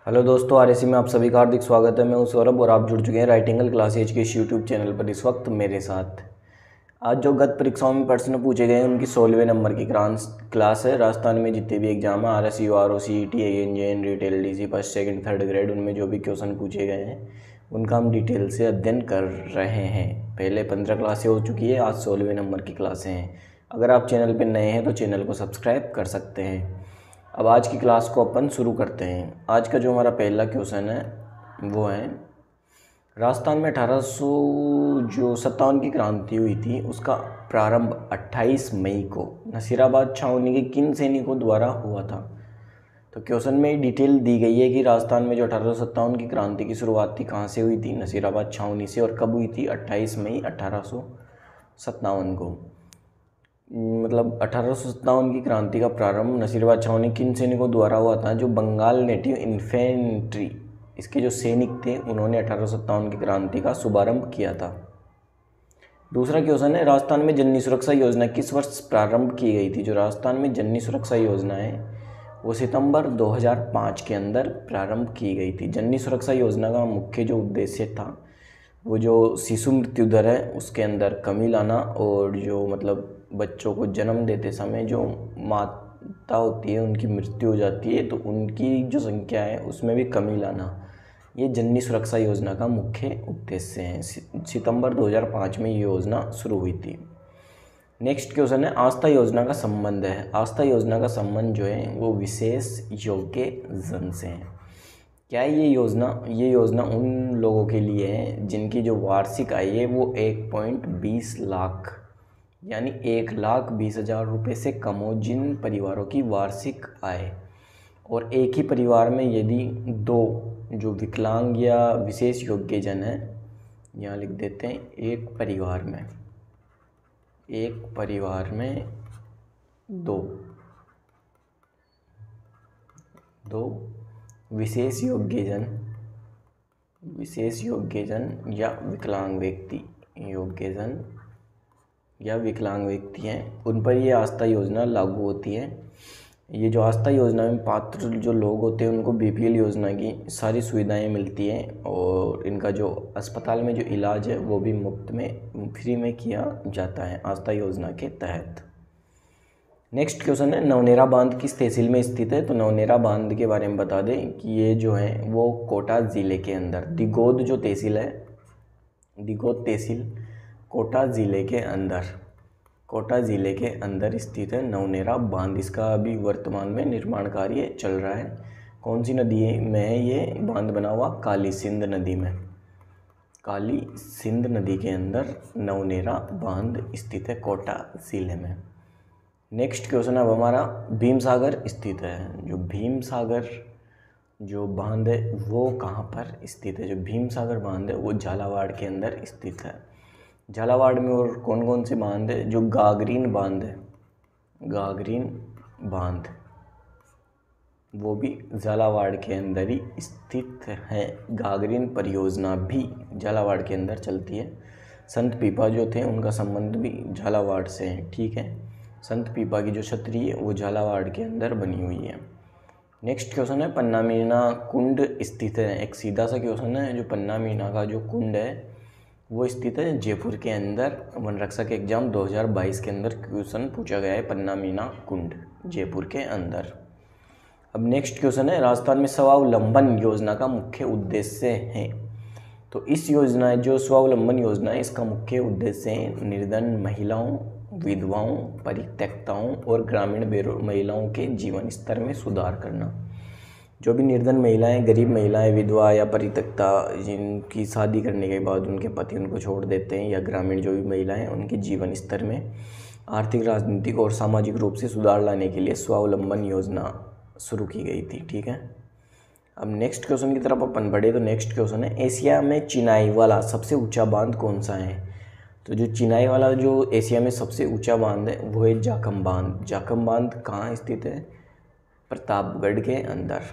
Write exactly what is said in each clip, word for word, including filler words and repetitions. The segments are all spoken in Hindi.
हेलो दोस्तों, आरएसी में आप सभी का हार्दिक स्वागत है। मैं हूं सौरभ और आप जुड़ चुके हैं राइटिंगल क्लासेज के इस यूट्यूब चैनल पर इस वक्त मेरे साथ। आज जो गत परीक्षाओं में प्रश्न पूछे गए हैं उनकी सोलहवें नंबर की क्लास क्लास है। राजस्थान में जितने भी एग्जाम है, R S U, R O, C E T, A N J N, retail, D C, first second third grade, उनमें जो भी क्वेश्चन पूछे गए हैं उनका हम डिटेल से अध्ययन कर रहे हैं। पहले पंद्रह क्लासें हो चुकी है, आज सोलहवें नंबर की क्लासें हैं। अगर आप चैनल पर नए हैं तो चैनल को सब्सक्राइब कर सकते हैं। अब आज की क्लास को अपन शुरू करते हैं। आज का जो हमारा पहला क्वेश्चन है वो है, राजस्थान में अठारह सौ जो सत्तावन की क्रांति हुई थी उसका प्रारंभ अट्ठाईस मई को नसीराबाद छावनी के किन सैनिकों द्वारा हुआ था। तो क्वेश्चन में डिटेल दी गई है कि राजस्थान में जो अठारह सौ सत्तावन की क्रांति की शुरुआत थी कहाँ से हुई थी, नसीराबाद छावनी से, और कब हुई थी, अट्ठाईस मई अठारह सौ सत्तावन को। मतलब अठारह सौ सत्तावन की क्रांति का प्रारंभ नसीराबाद छावनी किन सैनिकों द्वारा हुआ था, जो बंगाल नेटिव इन्फेंट्री, इसके जो सैनिक थे उन्होंने अठारह सौ सत्तावन की क्रांति का शुभारंभ किया था। दूसरा क्वेश्चन है, राजस्थान में जननी सुरक्षा योजना किस वर्ष प्रारंभ की गई थी। जो राजस्थान में जननी सुरक्षा योजना है वो सितंबर दो हज़ार पाँच के अंदर प्रारंभ की गई थी। जननी सुरक्षा योजना का मुख्य जो उद्देश्य था वो जो शिशु मृत्यु दर है उसके अंदर कमी लाना, और जो मतलब बच्चों को जन्म देते समय जो माता होती है उनकी मृत्यु हो जाती है तो उनकी जो संख्या है उसमें भी कमी लाना, ये जननी सुरक्षा योजना का मुख्य उद्देश्य है। सितंबर दो हज़ार पाँच में ये योजना शुरू हुई थी। नेक्स्ट क्वेश्चन है, आस्था योजना का संबंध है। आस्था योजना का संबंध जो है वो विशेष योग्य जन से है। क्या ये योजना ये योजना उन लोगों के लिए है जिनकी जो वार्षिक आय है वो एक पॉइंट बीस लाख यानी एक लाख बीस हज़ार रुपये से कम हो। जिन परिवारों की वार्षिक आय, और एक ही परिवार में यदि दो जो विकलांग या विशेष योग्यजन हैं, यहाँ लिख देते हैं, एक परिवार में एक परिवार में दो दो विशेष योग्यजन विशेष योग्यजन या विकलांग व्यक्ति योग्यजन या विकलांग व्यक्ति हैं, उन पर ये आस्था योजना लागू होती है। ये जो आस्था योजना में पात्र जो लोग होते हैं उनको बी पी एल योजना की सारी सुविधाएं मिलती हैं, और इनका जो अस्पताल में जो इलाज है वो भी मुफ्त में फ्री में किया जाता है आस्था योजना के तहत। नेक्स्ट क्वेश्चन है, नवनेरा बांध किस तहसील में स्थित है। तो नवनेरा बांध के बारे में बता दें कि ये जो है वो कोटा ज़िले के अंदर, दिगोद जो तहसील है, दिगोद तहसील कोटा ज़िले के अंदर कोटा ज़िले के अंदर स्थित है नवनेरा बांध। इसका अभी वर्तमान में निर्माण कार्य चल रहा है। कौन सी नदी में है ये बांध बना हुआ, काली सिंध नदी में, काली सिंध नदी के अंदर नवनेरा बांध स्थित है कोटा ज़िले में। नेक्स्ट क्वेश्चन अब हमारा, भीम सागर स्थित है। जो भीम सागर जो बांध है वो कहाँ पर स्थित है। जो भीम सागर बांध है वो झालावाड़ के अंदर स्थित है। झालावाड़ में और कौन कौन से बांध है, जो गागरीन बांध है, गागरीन बांध वो भी झालावाड़ के अंदर ही स्थित है। गागरीन परियोजना भी झालावाड़ के अंदर चलती है। संत पीपा जो थे उनका संबंध भी झालावाड़ से है, ठीक है। संत पीपा की जो छतरी है वो झालावाड़ के अंदर बनी हुई है। नेक्स्ट क्वेश्चन है, पन्ना मीना कुंड स्थित है। एक सीधा सा क्वेश्चन है, जो पन्ना मीना का जो कुंड है वो स्थित है जयपुर के अंदर। वन रक्षक एग्जाम दो हज़ार बाईस के अंदर क्वेश्चन पूछा गया है, पन्ना मीना कुंड जयपुर के अंदर। अब नेक्स्ट क्वेश्चन है, राजस्थान में स्वावलंबन योजना का मुख्य उद्देश्य है। तो इस योजना जो स्वावलंबन योजना है इसका मुख्य उद्देश्य है निर्धन महिलाओं, विधवाओं, परित्यक्ताओं और ग्रामीण महिलाओं के जीवन स्तर में सुधार करना। जो भी निर्धन महिलाएं, गरीब महिलाएं, विधवा या परित्यक्ता, जिनकी शादी करने के बाद उनके पति उनको छोड़ देते हैं, या ग्रामीण जो भी महिलाएं, उनके जीवन स्तर में आर्थिक, राजनीतिक और सामाजिक रूप से सुधार लाने के लिए स्वावलंबन योजना शुरू की गई थी, ठीक है। अब नेक्स्ट क्वेश्चन की तरफ अपन बढ़े तो नेक्स्ट क्वेश्चन है, एशिया में चिनाई वाला सबसे ऊंचा बांध कौन सा है। तो जो चिनाई वाला जो एशिया में सबसे ऊंचा बांध है वो है जाखम बांध। जाखम बांध कहाँ स्थित है, प्रतापगढ़ के अंदर।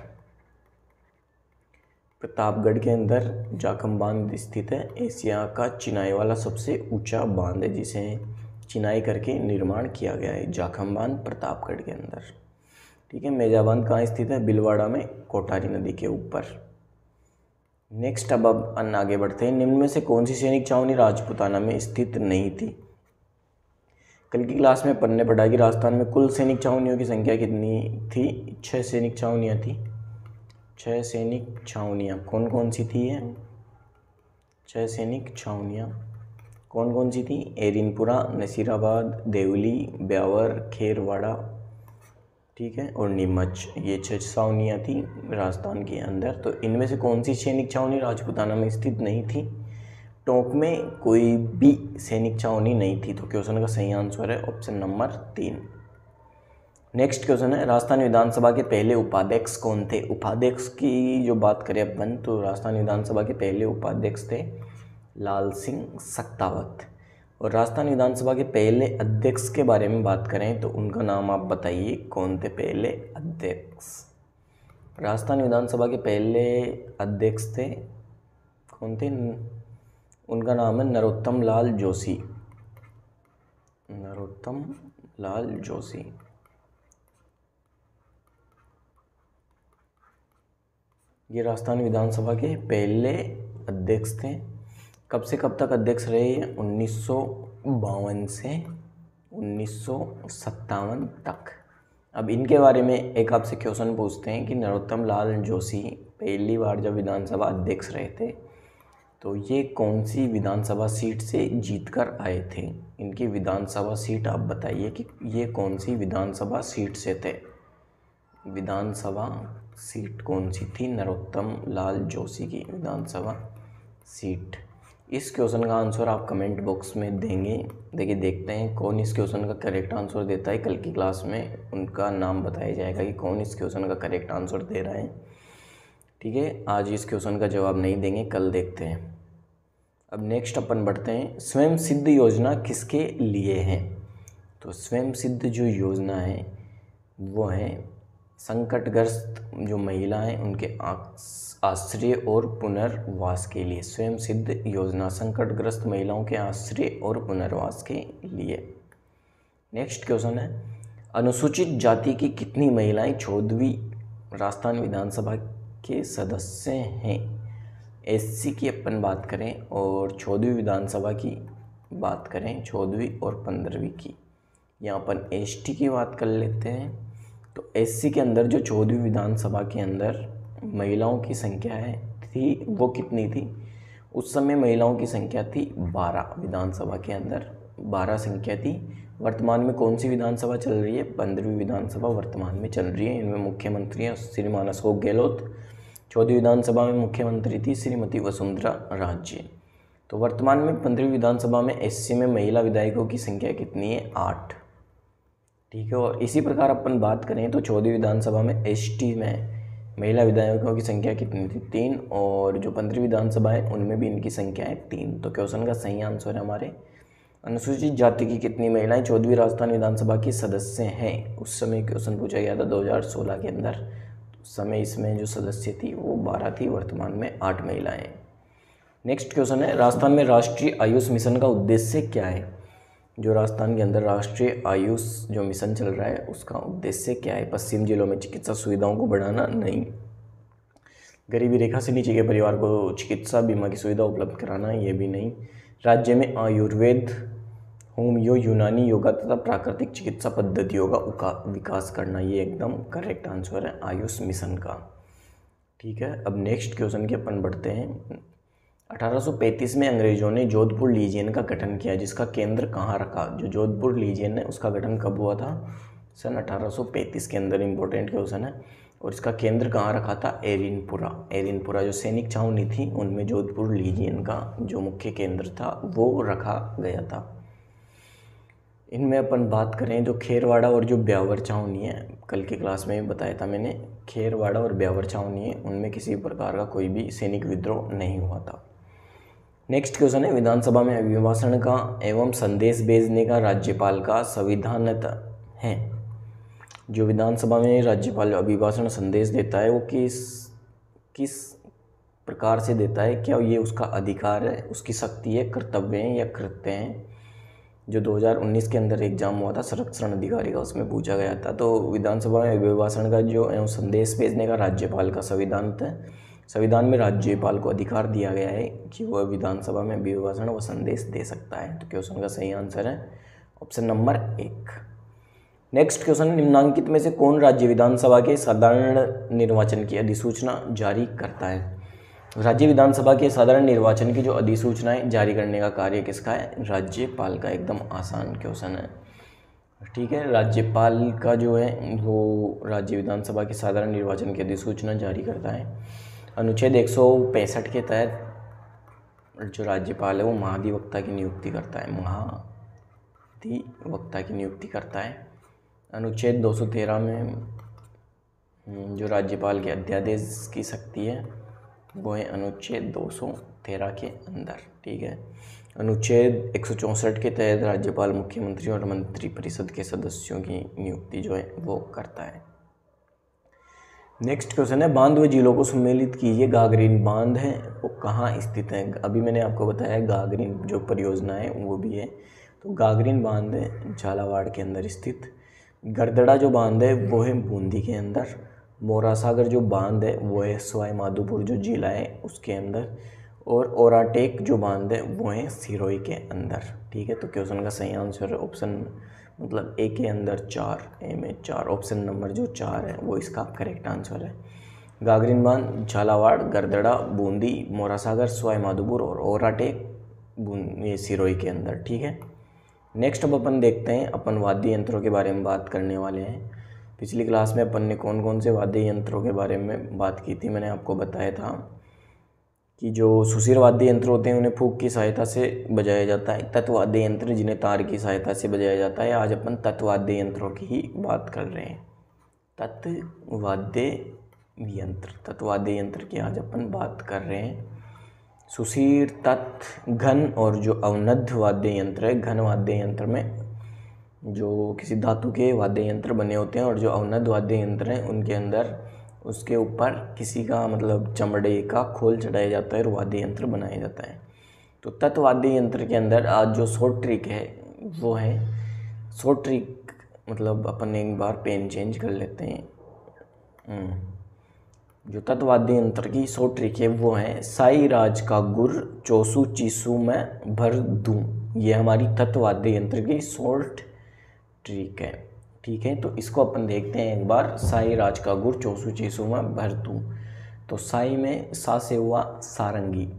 प्रतापगढ़ के अंदर जाखम बांध स्थित है। एशिया का चिनाई वाला सबसे ऊंचा बांध है जिसे चिनाई करके निर्माण किया गया है, जाखम बांध प्रतापगढ़ के अंदर। ठीक है। मेजाबान कहाँ स्थित है? भीलवाड़ा में, कोठारी नदी के ऊपर। नेक्स्ट अब अब अन्य आगे बढ़ते हैं। निम्न में से कौन सी सैनिक छावनी राजपूताना में स्थित नहीं थी? कल की क्लास में पढ़ने पड़ा कि राजस्थान में कुल सैनिक छावनियों की संख्या कितनी थी? छह सैनिक छावनियाँ थी। छह सैनिक छावनियाँ कौन कौन सी थी? है छह सैनिक छावनियाँ कौन कौन सी थी? एरिनपुरा, नसीराबाद, देवली, ब्यावर, खेरवाड़ा, ठीक है, और नीमच। ये छह छावनियाँ थी राजस्थान के अंदर। तो इनमें से कौन सी सैनिक छावनी राजपूताना में स्थित नहीं थी? टोंक में कोई भी सैनिक छावनी नहीं थी। तो क्वेश्चन का सही आंसर है ऑप्शन नंबर तीन। नेक्स्ट क्वेश्चन है, राजस्थान विधानसभा के पहले उपाध्यक्ष कौन थे? उपाध्यक्ष की जो बात करें अपन तो राजस्थान विधानसभा के पहले उपाध्यक्ष थे लाल सिंह सख्तावत। और राजस्थान विधानसभा के पहले अध्यक्ष के बारे में बात करें तो उनका नाम आप बताइए, कौन थे पहले अध्यक्ष? राजस्थान विधानसभा के पहले अध्यक्ष थे, कौन थे? उनका नाम है नरोत्तम लाल जोशी। नरोत्तम लाल जोशी। ये राजस्थान विधानसभा के पहले अध्यक्ष थे। कब से कब तक अध्यक्ष रहे? उन्नीस सौ बावन से उन्नीस सौ सत्तावन तक। अब इनके बारे में एक आपसे क्वेश्चन पूछते हैं कि नरोत्तम लाल जोशी पहली बार जब विधानसभा अध्यक्ष रहे थे तो ये कौन सी विधानसभा सीट से जीतकर आए थे? इनकी विधानसभा सीट आप बताइए कि ये कौन सी विधानसभा सीट से थे? विधानसभा सीट कौन सी थी नरोत्तम लाल जोशी की विधानसभा सीट? इस क्वेश्चन का आंसर आप कमेंट बॉक्स में देंगे। देखिए देखते हैं कौन इस क्वेश्चन का करेक्ट आंसर देता है। कल की क्लास में उनका नाम बताया जाएगा कि कौन इस क्वेश्चन का करेक्ट आंसर दे रहा है। ठीक है, आज इस क्वेश्चन का जवाब नहीं देंगे, कल देखते हैं। अब नेक्स्ट अपन बढ़ते हैं, स्वयं सिद्ध योजना किसके लिए है? तो स्वयं सिद्ध जो योजना है वो है संकटग्रस्त जो महिला हैं उनके आश्रय और पुनर्वास के लिए। स्वयं सिद्ध योजना संकटग्रस्त महिलाओं के आश्रय और पुनर्वास के लिए। नेक्स्ट क्वेश्चन है, अनुसूचित जाति की कितनी महिलाएं चौदहवीं राजस्थान विधानसभा के सदस्य हैं? एससी की अपन बात करें और चौदहवीं विधानसभा की बात करें, चौदहवीं और पंद्रहवीं की, यहाँ अपन एसटी की बात कर लेते हैं। तो एससी के अंदर जो चौदहवीं विधानसभा के अंदर महिलाओं की संख्या है थी वो कितनी थी? उस समय महिलाओं की संख्या थी बारह। विधानसभा के अंदर बारह संख्या थी। वर्तमान में कौन सी विधानसभा चल रही है? पंद्रहवीं विधानसभा वर्तमान में चल रही है। इनमें मुख्यमंत्री हैं श्रीमान अशोक गहलोत। चौदहवीं विधानसभा में मुख्यमंत्री थी श्रीमती वसुंधरा राजे। तो वर्तमान में पंद्रहवीं विधानसभा में एससी में महिला विधायकों की संख्या कितनी है? आठ। ठीक है, और इसी प्रकार अपन बात करें तो चौदहवीं विधानसभा में एसटी में महिला विधायकों की संख्या कितनी थी? तीन। और जो पंद्रहवीं विधानसभा है उनमें भी इनकी संख्या है तीन। तो क्वेश्चन का सही आंसर है हमारे अनुसूचित जाति की कितनी महिलाएं चौदहवीं राजस्थान विधानसभा की सदस्य हैं? उस समय क्वेश्चन पूछा गया था दो हज़ार सोलह के अंदर। उस समय इसमें जो सदस्य थी वो बारह थी, वर्तमान में आठ महिलाएं। नेक्स्ट क्वेश्चन है, राजस्थान में राष्ट्रीय आयुष मिशन का उद्देश्य क्या है? जो राजस्थान के अंदर राष्ट्रीय आयुष जो मिशन चल रहा है उसका उद्देश्य क्या है? पश्चिम जिलों में चिकित्सा सुविधाओं को बढ़ाना? नहीं। गरीबी रेखा से नीचे के परिवार को चिकित्सा बीमा की सुविधा उपलब्ध कराना? ये भी नहीं। राज्य में आयुर्वेद, होमियो, यूनानी, योगा तथा प्राकृतिक चिकित्सा पद्धतियों का विकास करना? ये एकदम करेक्ट आंसर है आयुष मिशन का। ठीक है, अब नेक्स्ट क्वेश्चन की अपन बढ़ते हैं। अठारह सौ पैंतीस में अंग्रेजों ने जोधपुर लीजियन का गठन किया, जिसका केंद्र कहाँ रखा? जो जोधपुर लीजियन है उसका गठन कब हुआ था? सन अठारह सौ पैंतीस के अंदर। इंपॉर्टेंट क्वेश्चन है। और इसका केंद्र कहाँ रखा था? एरिनपुरा। एरिनपुरा जो सैनिक छावनी थी उनमें जोधपुर लीजियन का जो मुख्य केंद्र था वो रखा गया था। इनमें अपन बात करें जो खेरवाड़ा और जो ब्यावर छावनी है, कल की क्लास में भी बताया था मैंने, खेरवाड़ा और ब्यावर छावनी है उनमें किसी प्रकार का कोई भी सैनिक विद्रोह नहीं हुआ था। नेक्स्ट क्वेश्चन है, विधानसभा में अभिभाषण का एवं संदेश भेजने का राज्यपाल का संविधानतः है? जो विधानसभा में राज्यपाल अभिभाषण संदेश देता है वो किस किस प्रकार से देता है? क्या ये उसका अधिकार है, उसकी शक्ति है, कर्तव्य है या कृत्य है? जो दो हज़ार उन्नीस के अंदर एग्जाम हुआ था संरक्षण अधिकारी का, उसमें पूछा गया था। तो विधानसभा में अभिभाषण का जो एवं संदेश भेजने का राज्यपाल का संविधान है, संविधान में राज्यपाल को अधिकार दिया गया है कि वह विधानसभा में अभिभाषण व संदेश दे सकता है। तो क्वेश्चन का सही आंसर है ऑप्शन नंबर एक। नेक्स्ट क्वेश्चन, निम्नांकित में से कौन राज्य विधानसभा के साधारण निर्वाचन की अधिसूचना जारी करता है? राज्य विधानसभा के साधारण निर्वाचन की जो अधिसूचनाएं जारी करने का कार्य किसका है? राज्यपाल का। एकदम आसान क्वेश्चन है, ठीक है। राज्यपाल का जो है वो राज्य विधानसभा के साधारण निर्वाचन की अधिसूचना जारी करता है। अनुच्छेद एक सौ पैंसठ के तहत जो राज्यपाल है वो महाधिवक्ता की नियुक्ति करता है, महाधिवक्ता की नियुक्ति करता है। अनुच्छेद दो सौ तेरह में जो राज्यपाल के अध्यादेश की शक्ति है वो है अनुच्छेद दो सौ तेरह के अंदर, ठीक है। अनुच्छेद एक सौ चौंसठ के तहत राज्यपाल मुख्यमंत्री और मंत्रिपरिषद के सदस्यों की नियुक्ति जो है वो करता है। नेक्स्ट क्वेश्चन है, बांध व झीलों को सम्मिलित कीजिए। गागरीन बांध है वो कहाँ स्थित है? अभी मैंने आपको बताया गागरीन जो परियोजना है वो भी है। तो गागरीन बांध है झालावाड़ के अंदर स्थित। गरदड़ा जो बांध है वो है बूंदी के अंदर। मोरा सागर जो बांध है वो है सवाई माधोपुर जो जिला है उसके अंदर। और ओराटेक जो बांध है वो है सिरोही के अंदर, ठीक है। तो क्वेश्चन का सही आंसर है ऑप्शन मतलब ए के अंदर चार, ए में चार, ऑप्शन नंबर जो चार है वो इसका करेक्ट आंसर है। गागरीन बांध झालावाड़, गरदड़ा, बूंदी, मोरा सागर, सवाई माधोपुर और ओराटेक ये सिरोही के अंदर, ठीक है। नेक्स्ट अब अपन देखते हैं, अपन वाद्य यंत्रों के बारे में बात करने वाले हैं। पिछली क्लास में अपन ने कौन कौन से वाद्य यंत्रों के बारे में बात की थी? मैंने आपको बताया था कि जो सुशीर वाद्य यंत्र होते हैं उन्हें फूंक की सहायता से बजाया जाता है। तत्वाद्य यंत्र जिन्हें तार की सहायता से बजाया जाता है। आज अपन तत्वाद्य यंत्रों की ही बात कर रहे हैं। तत्वाद्य यंत्र, तत्वाद्य यंत्र की आज अपन बात कर रहे हैं। सुशीर, तत्, घन और जो अवनद्ध वाद्य यंत्र है, घन वाद्य यंत्र में जो किसी धातु के वाद्य यंत्र बने होते हैं और जो अवनद्ध वाद्य यंत्र हैं उनके अंदर उसके ऊपर किसी का मतलब चमड़े का खोल चढ़ाया जाता है और वाद्य यंत्र बनाया जाता है। तो तत्वाद्य यंत्र के अंदर आज जो शॉर्ट ट्रिक है वो है, शॉर्ट ट्रिक मतलब अपन एक बार पेन चेंज कर लेते हैं। जो तत्वाद्य यंत्र की शॉर्ट ट्रिक है वो है साई राज का गुर चौसू चीसू में भर दूं। ये हमारी तत्वाद्य यंत्र की शॉर्ट ट्रिक है, ठीक है। तो इसको अपन देखते हैं एक बार। साई राज का गुर चौसू चीसू में भर दूं। तो साई में सा से हुआ सारंगी,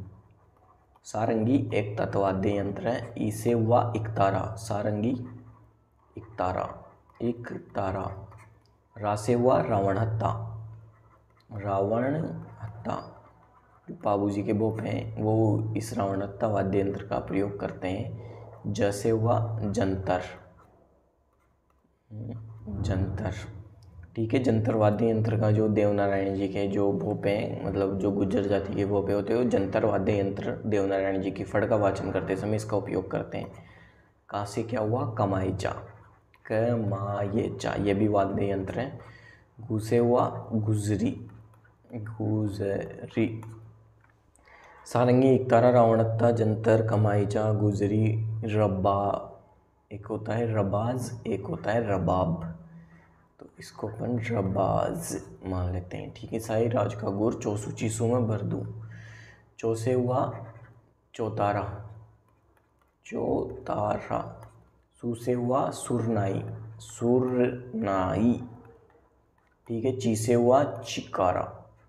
सारंगी एक तत्वाद्य यंत्र है। ई से हुआ इकतारा, सारंगी इकतारा, इकतारा। रा से हुआ रावण हत्ता, रावण हत्ता। बाबू जी के बोप हैं वो इस रावण हत्ता वाद्य यंत्र का प्रयोग करते हैं। ज से हुआ जंतर, जंतर, ठीक है। जंतर वाद्य यंत्र का जो देवनारायण जी के जो भोपे मतलब जो गुज्जर जाति के भोपे होते हैं वो जंतर वाद्य यंत्र देवनारायण जी की फड़ का वाचन करते समय इसका उपयोग करते हैं। का से क्या हुआ कमाईचा, कमाईचा, ये भी वाद्य यंत्र है। गु से हुआ गुजरी, गुजरी। सारंगी, इकतारा, रावणत्ता, जंतर, कमाईचा, गुजरी, रब्बा, एक होता है रबाज, एक होता है रबाब। तो इसको अपन रबाज मान लेते हैं, ठीक है। साई राज का गुर चौसू चीसू में भर दूं। चौ से हुआ चौतारा, चौतारा। सू से हुआ सुरनाई, सुरनाई, ठीक है। ची से हुआ चिकारा,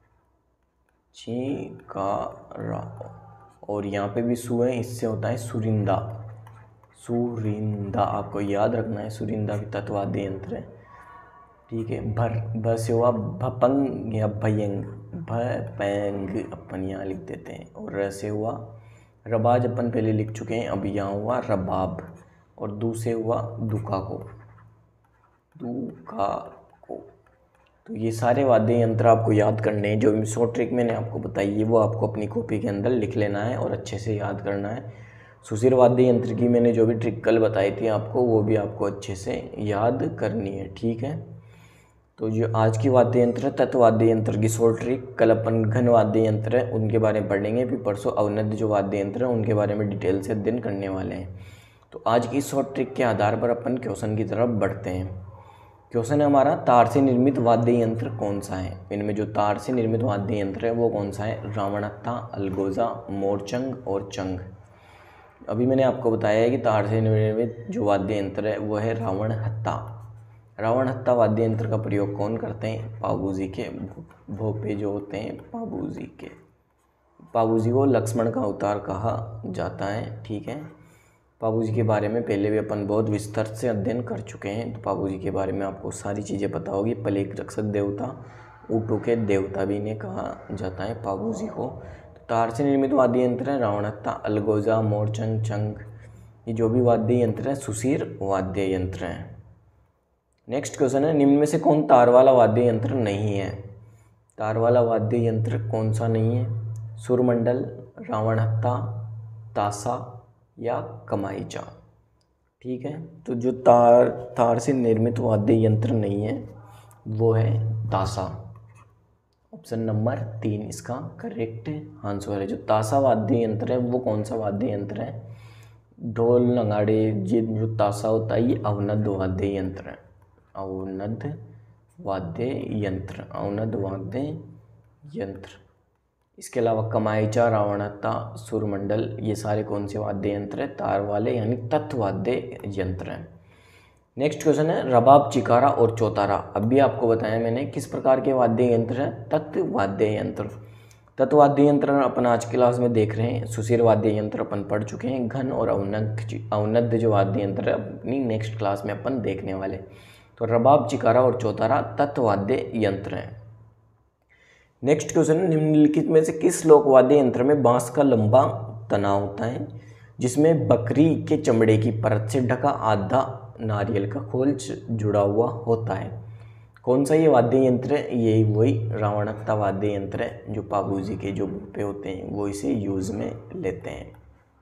चिकारा। और यहाँ पे भी सु है, इससे होता है सुरिंदा, सुरिंदा। आपको याद रखना है सुरिंदा भी तत्वाद्य यंत्र है, ठीक है। भर, भ से हुआ भपंग या भयंग, भपंग अपन यहाँ लिख देते हैं। और र से हुआ रबाज अपन पहले लिख चुके हैं, अब यहाँ हुआ रबाब। और दू से हुआ दुका को, दुका को। तो ये सारे वाद्य यंत्र आपको याद करने हैं। जो शॉर्ट ट्रिक मैंने आपको बताई है वो आपको अपनी कॉपी के अंदर लिख लेना है और अच्छे से याद करना है। सुशीर वाद्य यंत्र की मैंने जो भी ट्रिक कल बताई थी आपको वो भी आपको अच्छे से याद करनी है, ठीक है। तो जो आज की वाद्य यंत्र है तत्वाद्य यंत्र की शॉर्ट ट्रिक, कल अपन घन वाद्य यंत्र है उनके बारे में पढ़ेंगे, फिर परसों अवनद्ध जो वाद्य यंत्र है उनके बारे में डिटेल से अध्ययन करने वाले हैं। तो आज की इस शॉर्ट ट्रिक के आधार पर अपन क्वेश्चन की तरफ बढ़ते हैं। क्वेश्चन है हमारा, तार से निर्मित वाद्य यंत्र कौन सा है? इनमें जो तार से निर्मित वाद्य यंत्र है वो कौन सा है? रावणहत्था, अलगोजा, मोरचंग और चंग। अभी मैंने आपको बताया है कि तार से निर्मित जो वाद्य यंत्र है वो है रावणहत्था। रावणहत्था वाद्य यंत्र का प्रयोग कौन करते हैं? पाबूजी के भोपे जो होते हैं, पाबूजी के पाबूजी को लक्ष्मण का अवतार कहा जाता है। ठीक है, पाबूजी के बारे में पहले भी अपन बहुत विस्तार से अध्ययन कर चुके हैं, तो पाबूजी के बारे में आपको सारी चीज़ें पता होगी। पलेक रक्षक देवता, ऊँटों के देवता भी इन्हें कहा जाता है पाबूजी को। तो तार से निर्मित वाद्य यंत्र है रावणहत्था, अलगोजा, मोरचंग, चंग। ये जो भी वाद्य यंत्र है सुशीर वाद्य यंत्र हैं। नेक्स्ट क्वेश्चन है, निम्न में से कौन तार वाला वाद्य यंत्र नहीं है? तार वाला वाद्य यंत्र कौन सा नहीं है? सुरमंडल, रावणहत्था, तासा या कमाईचा। ठीक है, तो जो तार तार से निर्मित वाद्य यंत्र नहीं है वो है तासा। ऑप्शन नंबर तीन इसका करेक्ट आंसर है। जो तासा वाद्य यंत्र है वो कौन सा वाद्य यंत्र है? ढोल, नगाड़े, ये जो तासा होता है ये अवनद वाद्य यंत्र है। अवनद वाद्य यंत्र, अवनद वाद्य यंत्र। इसके अलावा कमाईचा, रावणहत्था, सुरमंडल, ये सारे कौन से वाद्य यंत्र है? तार वाले यानी तत्व वाद्य यंत्र हैं। नेक्स्ट क्वेश्चन है, रबाब, चिकारा और चौतारा। अभी आपको बताया मैंने किस प्रकार के वाद्य यंत्र हैं? तत्व वाद्य यंत्र। तत्व वाद्य यंत्र अपन आज की क्लास में देख रहे हैं। सुशीर वाद्य यंत्र अपन पढ़ चुके हैं। घन और अवनद अवनद जो वाद्य यंत्र है अपनी नेक्स्ट क्लास में अपन देखने वाले। तो रबाब, चिकारा और चौतारा तत्व वाद्य यंत्र हैं। नेक्स्ट क्वेश्चन है, निम्नलिखित में से किस लोक वाद्य यंत्र में बांस का लंबा तना होता है जिसमें बकरी के चमड़े की परत से ढका आधा नारियल का खोल जुड़ा हुआ होता है? कौन सा ये वाद्य यंत्र है? यही वही रावणहत्था वाद्य यंत्र है। जो पाबूजी के जो भोपे होते हैं वो इसे यूज़ में लेते हैं।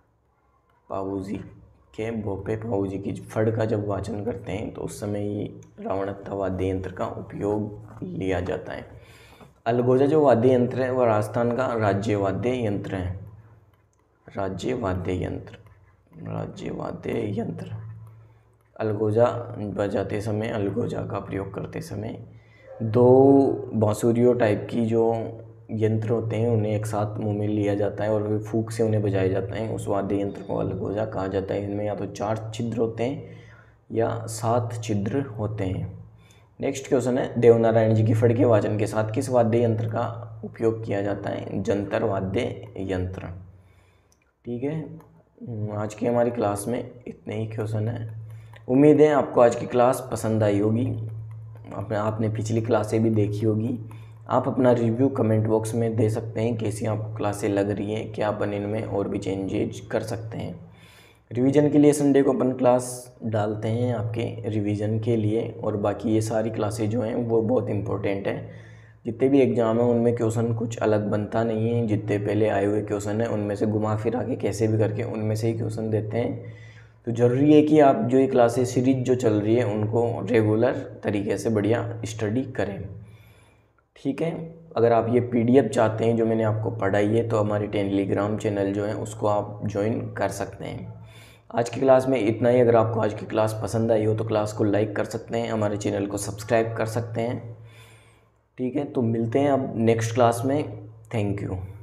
पाबूजी के भोपे, पाबूजी की फड़ का जब वाचन करते हैं तो उस समय ये रावणहत्था वाद्य यंत्र का उपयोग लिया जाता है। अलगोजा जो वाद्य यंत्र है वह राजस्थान का राज्य वाद्य यंत्र है। राज्य वाद्य यंत्र, राज्य वाद्य यंत्र। अलगोजा बजाते समय, अलगोजा का प्रयोग करते समय दो बांसुरियों टाइप की जो यंत्र होते हैं उन्हें एक साथ मुंह में लिया जाता है और फूंक से उन्हें बजाया जाता है। उस वाद्य यंत्र को अलगोजा कहा जाता है। इनमें या तो चार छिद्र होते हैं या सात छिद्र होते हैं। नेक्स्ट क्वेश्चन है, देवनारायण जी की फड़ के वाचन के साथ किस वाद्य यंत्र का उपयोग किया जाता है? जंतर वाद्य यंत्र। ठीक है, आज की हमारी क्लास में इतने ही क्वेश्चन है। उम्मीद है आपको आज की क्लास पसंद आई होगी। अपने आपने पिछली क्लासें भी देखी होगी। आप अपना रिव्यू कमेंट बॉक्स में दे सकते हैं कैसी आपको क्लासें लग रही हैं, क्या अपन इनमें और भी चेंजेज कर सकते हैं। रिवीजन के लिए संडे को अपन क्लास डालते हैं आपके रिवीजन के लिए, और बाकी ये सारी क्लासें जो हैं वो बहुत इंपॉर्टेंट है। जितने भी एग्ज़ाम हैं उनमें क्वेश्चन कुछ अलग बनता नहीं है। जितने पहले आए हुए क्वेश्चन हैं उनमें से घुमा फिरा के कैसे भी करके उनमें से ही क्वेश्चन देते हैं। तो ज़रूरी है कि आप जो ये क्लासें सीरीज जो चल रही है उनको रेगुलर तरीके से बढ़िया स्टडी करें। ठीक है, अगर आप ये पीडीएफ चाहते हैं जो मैंने आपको पढ़ाई है तो हमारे टेलीग्राम चैनल जो है उसको आप ज्वाइन कर सकते हैं। आज की क्लास में इतना ही। अगर आपको आज की क्लास पसंद आई हो तो क्लास को लाइक कर सकते हैं, हमारे चैनल को सब्सक्राइब कर सकते हैं। ठीक है, तो मिलते हैं अब नेक्स्ट क्लास में। Thank you.